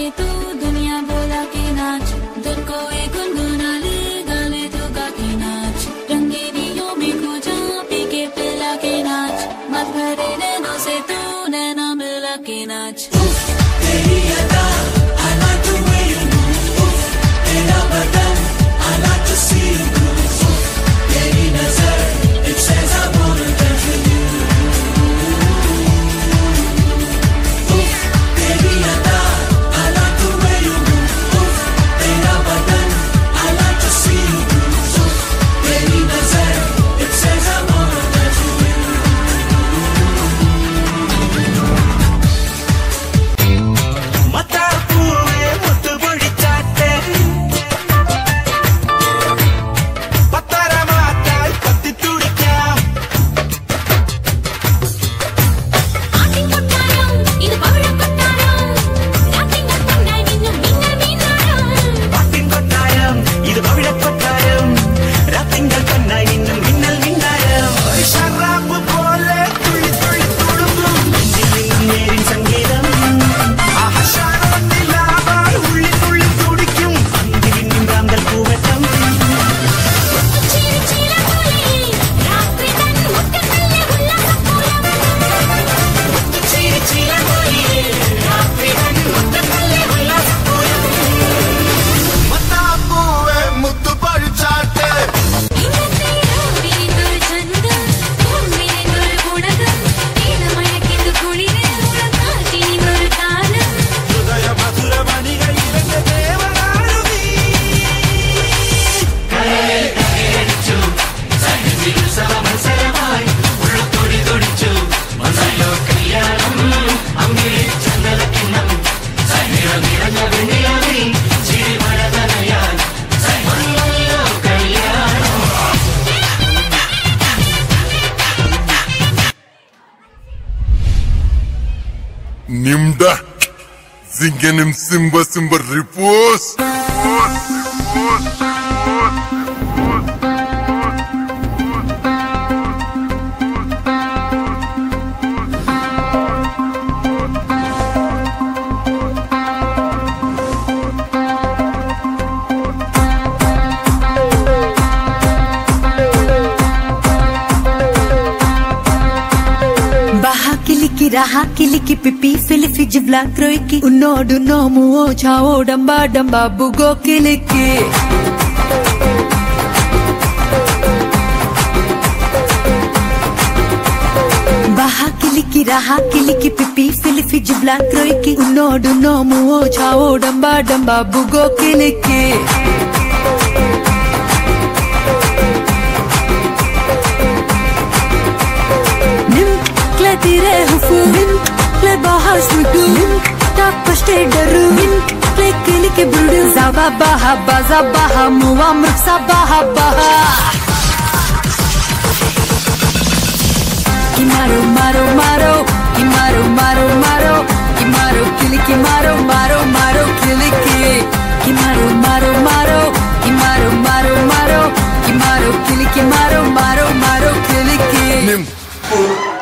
के तू दुनिया बोला के नाच, धुन को एक गुनगुना ले, गाले तो गा के नाच, रंगीनियों में खो जा, पी के पिला के नाच, मत भरे नैनों से तू नैना मिला के नाच। तेरी अदा, I like the way you move, तेरा बदन, I like to see you move, तेरी नजर, it says I wanna dance with you। तेरी अदा, I like the way you move, तेरा बदन, I like to see you move, तेरी नजर, it says I wanna dance with you। मता पूए मुत बड़ी चाटे, पत्तरा माता पत्ती तुड़ी क्या, ആട്ടിൻ കൊട്ടാരം ഇത് പവിഴ കൊട്ടാരം, രാത്രികൾ കണ്ടായി മിന്നും മിന്നൽ മീനാരം, പാട്ടിൻ കൊട്ടാരം ഇത് പവിഴക്കൊട്ടാരം, രാത്തിങ്കൾ കണ്ണായി നിന്നും മിന്നൽ മിന്നാരം, ഒരു ശറാബ് പോലെ തുള്ളി തുള്ളി തുളുമ്പും നെഞ്ചിൽ നിന്നും നേരിൻ സംഗീതം, ആഹ്ലാദം നിലാവാൽ ഉള്ളി തുള്ളി തുടിക്കും അന്തിവിന്നും റാന്തൽ പൂവട്ടം, ചിരി ചിലകുലി രാത്രി തൻ മുറ്റത്തല്ലേ ഉല്ലാസപ്പൂരം, ചിരി ചിലകുലി രാത്രി തൻ മുറ്റത്തല്ലേ ഉല്ലാസപ്പൂരം, മത്താപ്പൂവേ മുത്തുപഴിച്ചാട്ടെ, ഇന്നത്തെ വീണ്ടും ചന്തം പൂമിനൊരു ഗുണകം, ഈണമയക്കിന്റെ കുളിരിൽ ഉറങ്ങാറ്റിനൊരു കാലം, ഹൃദയ മധുരമണികളിലെ ദേവനാരുവീ Nimda Zingenim Simba Simba Ripos Baha kiliki raha kiliki pipi filifi jivla kroiki unodu nomu o chao damba damba bugo kiliki Baha kiliki raha kiliki pipi filifi jivla kroiki unodu nomu o chao damba damba bugo kiliki Tire hufu mint le bahas nudu mint ta pashte daru mint le kilike budu zaba baha baza baha muwa mrsa baha baha Kimaro maro maro kimaro maro maro kimaro kilike maro maro maro kilike Kimaro maro maro kimaro maro maro kimaro kilike maro maro maro kilike Nim